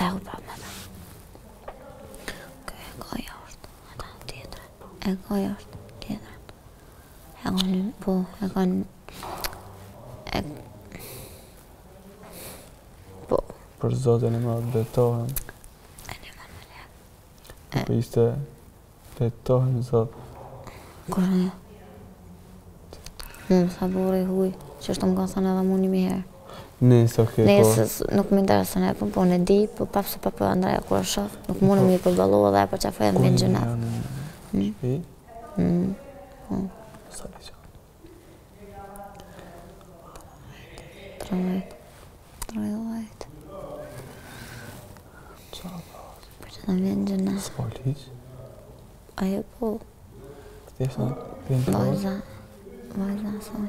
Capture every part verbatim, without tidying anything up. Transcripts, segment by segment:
Pehu prap me ta. Kjo e goja është, ata tjetër. E goja është, tjetër. E kanë, po, e kanë... E... Po. Për Zotin e madh betohem. E një man me lek. Po ishte betohem Zot. Kur një? Mu sa buri huj, që është më kanë thënë edhe mu një mi herë. Nësë, okej, po. Nësë, nuk më interesën e, po po në di, po pap se papë Andreja kur e shoh, nuk mundë mi përballu edhe e për qafaj e më vinë gjëna. Ku një shpi? Po. Sa li që? Trojt. Trojt. Qa pas? Për që të më vinë gjëna. S'po liq? Ajo po. Këtjesha? Vinë të Vajza. Vajza, saj.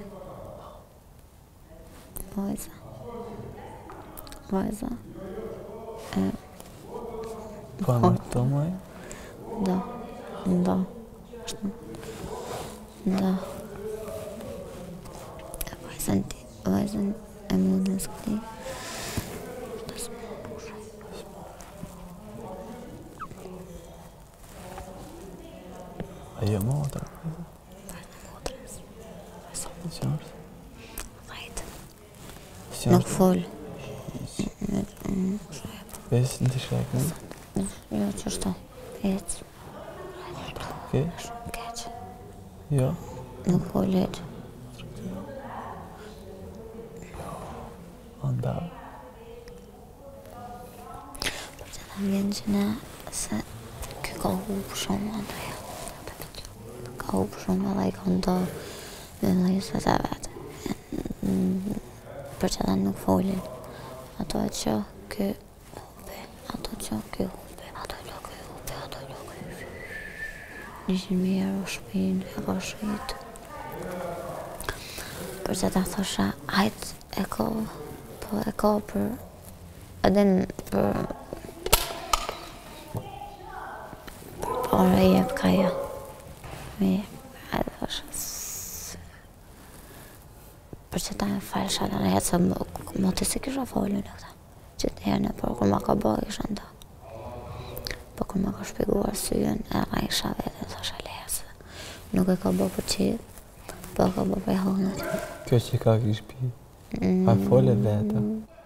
Vajza. Vajza. E... Po në të maj? Da. Da. Da. E vajzën ti, vajzën e mundën s'këti. Shtë s'më pushe. Ajo motra? Vajzën motrës. Vajzën Që është? vajtë. Që Nuk është? folë. Besë në të shrekë, në? Jo, që shto. Ecë. Okej? Shumë keqë. Jo? Nuk folë eqë. Anda? Për që të vjenë që ne, se kjo ka hupë shumë Andreja. Ka hupë shumë edhe i ka ndo me lejësët e vetë. Për që dhe nuk folin. Ato e që kjo hupe, ato që kjo hupe, ato që kjo hupe, ato që kjo hupe. Nishin mirë o shpinë, e ka shqitë. Për që ta thosha, hajt e ka, po e ka për, edhin për, për pare i jep ka ja. Mirë, hajt thosha, për që ta me falësha të në jetë se më të si kisha falën e këta. Që të herën e por, kur ma ka bëgë isha nda. Po kur ma ka shpiguar syën, e ra isha vete, thosha leja se nuk e ka bëgë për qitë, po e ka bëgë për honët. Kjo që ka kish pi? A fole vete?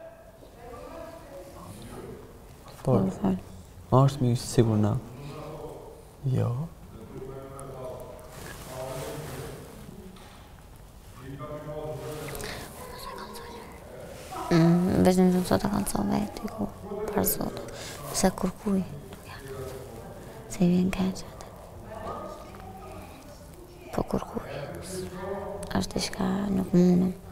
Fole? Fole. A është mi sigur na? Jo. Veç në të të të kanë ca vetë, i ku, për zotë. Se kur kuj, nuk ja kanë ca. Se i vjen keqë atë. Po kur kuj, është i shka nuk mundëm.